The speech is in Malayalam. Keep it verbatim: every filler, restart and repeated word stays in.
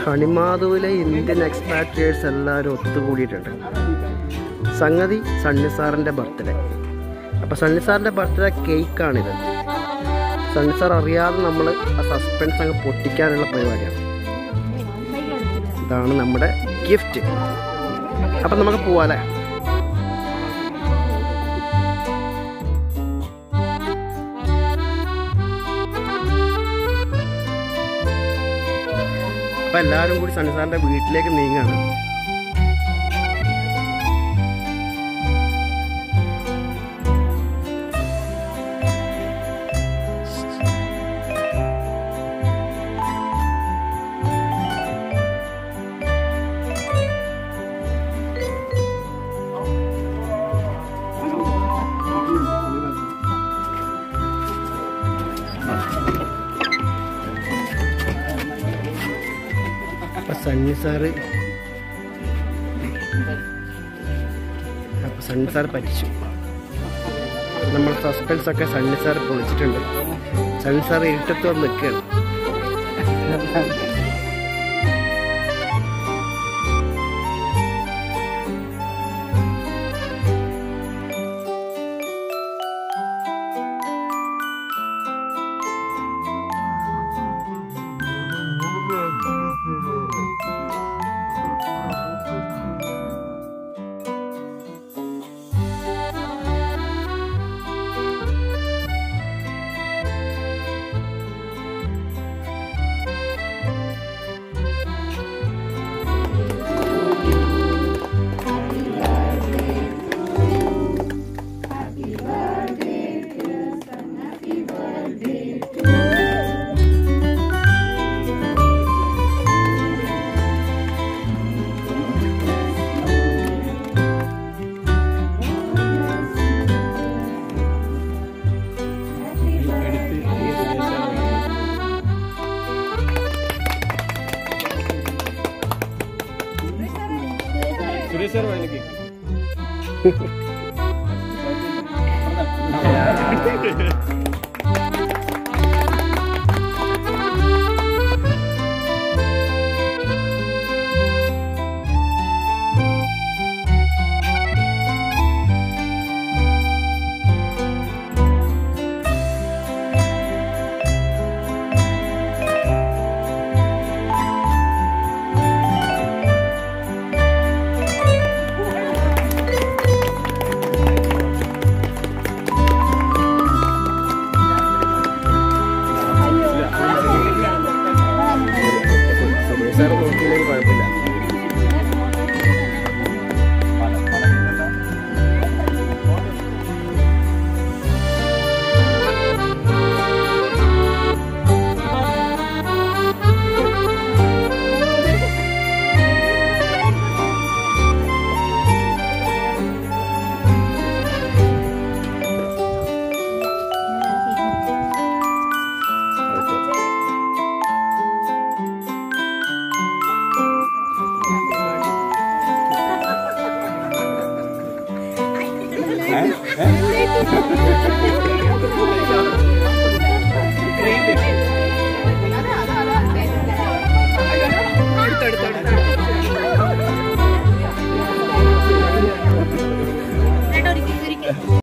ഹണിമാധുവിലെ ഇന്ത്യൻ എക്സ്പാട്രിയേറ്റ്സ് എല്ലാവരും ഒത്തുകൂടിയിട്ടുണ്ട്. സംഗതി സണ്ണി സാറിൻ്റെ ബർത്ത്ഡേ. അപ്പോൾ സണ്ണി സാറിൻ്റെ ബർത്ത്ഡേ കേക്കാണിത്. സണ്ണി സാർ അറിയാതെ നമ്മൾ ആ സസ്പെൻസ് അങ്ങ് പൊട്ടിക്കാനുള്ള പരിപാടിയാണ്. ഇതാണ് നമ്മുടെ ഗിഫ്റ്റ്. അപ്പം നമുക്ക് പോവാല്ലേ? അപ്പം എല്ലാവരും കൂടി സണ്ണി സാറിൻ്റെ വീട്ടിലേക്ക് നീങ്ങാണ്. സണ്ണി സാറ് അപ്പം സണ്ണി സാർ പറ്റിച്ചു. നമ്മൾ സസ്പെൻസ് ഒക്കെ സണ്ണി സാർ പൊളിച്ചിട്ടുണ്ട്. സണ്ണി സാർ ഇരുട്ടത്ത് വന്ന് നിൽക്കുകയാണ്. सुरेश वाले केक है? है?